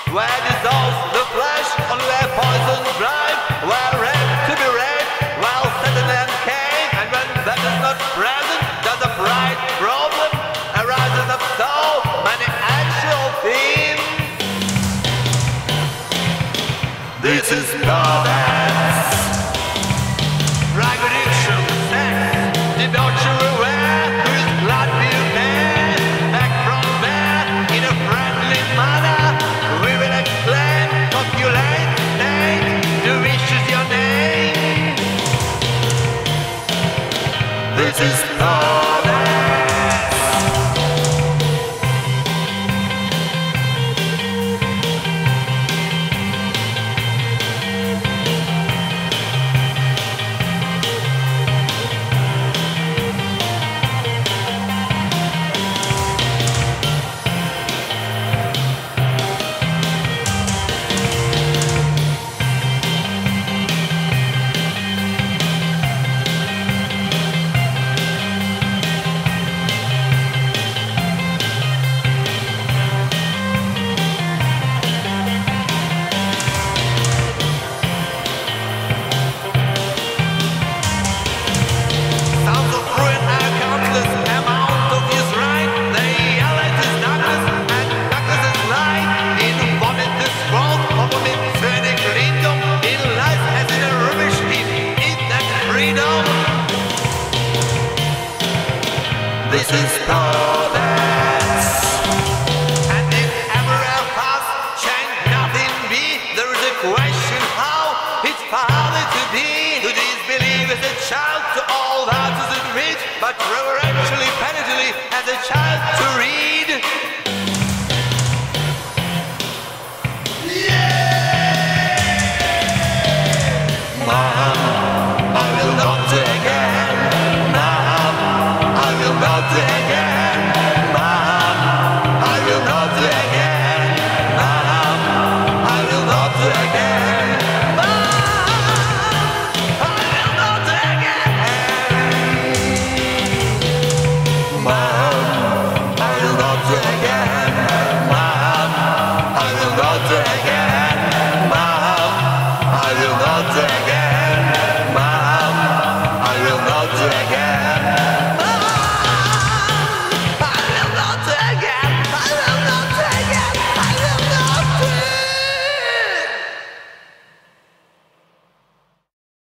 where dissolves the flesh, on where poison drive, where rape to be raped, while Satan and Cain, and when that is not present, does a pride problem arises of so many actual themes. This is perverts. Drug addiction, sex, debauch everywhere. Who is glad we're there? Back from there, in a friendly manner, we will exclaim, copulate, state, to which is your name. This is perverts. This is perverts. And if ever else change nothing be, there is a question how it's father to be. To disbelieve as a child, to all that is it rich, but reverentially, penitently as a child to read.